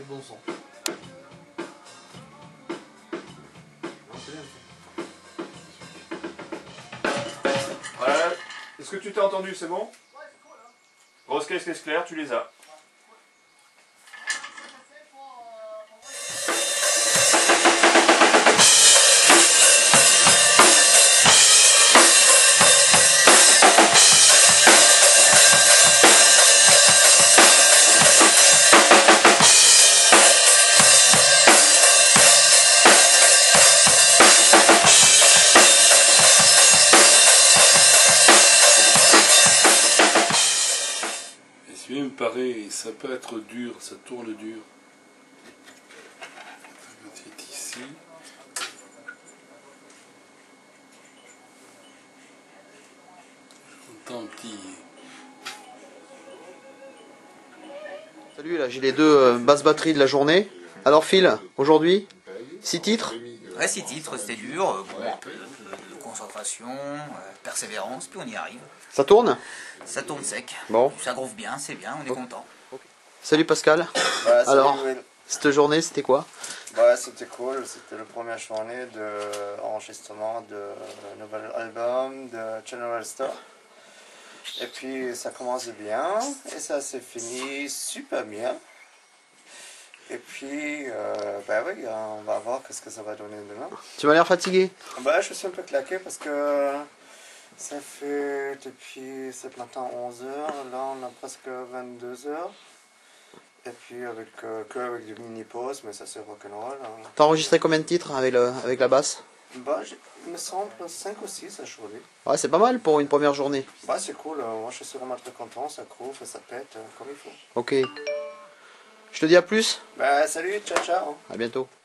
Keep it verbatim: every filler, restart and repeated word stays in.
le bon son. Voilà. Est-ce que tu t'es entendu, c'est bon? Grosse caisse, caisse claire, tu les as. Celui-là me paraît, ça peut être dur, ça tourne dur. C'est ici. J'entends un petit. Salut, là j'ai les deux euh, basses batteries de la journée. Alors Phil, aujourd'hui, six titres? Ouais, six titres, c'était dur, euh, bon, un peu de, de concentration, euh, persévérance, puis on y arrive. Ça tourne? Ça tourne sec, Bon. ça groove bien, c'est bien, on est content. Salut Pascal. Bah, Alors, salut, Will. cette journée c'était quoi? Bah, c'était cool, c'était la première journée d'enregistrement de, de nouvel album de General Store. Et puis ça commence bien et ça s'est fini super bien. Et puis, euh, bah oui, on va voir qu'est-ce que ça va donner demain. Tu m'as l'air fatigué. Bah, je suis un peu claqué parce que ça fait depuis c'est maintenant onze heures, là on a presque vingt-deux heures. Et puis avec, euh, que avec des mini-pauses, mais ça c'est rock'n'roll. Hein. T'as enregistré combien de titres avec, le, avec la basse? Bah, il me semble cinq ou six à Cholet. Ouais, c'est pas mal pour une première journée. Bah, c'est cool, euh, moi je suis vraiment très content, ça groove et ça pète euh, comme il faut. Ok. Je te dis à plus. Bah, salut, ciao ciao. À bientôt.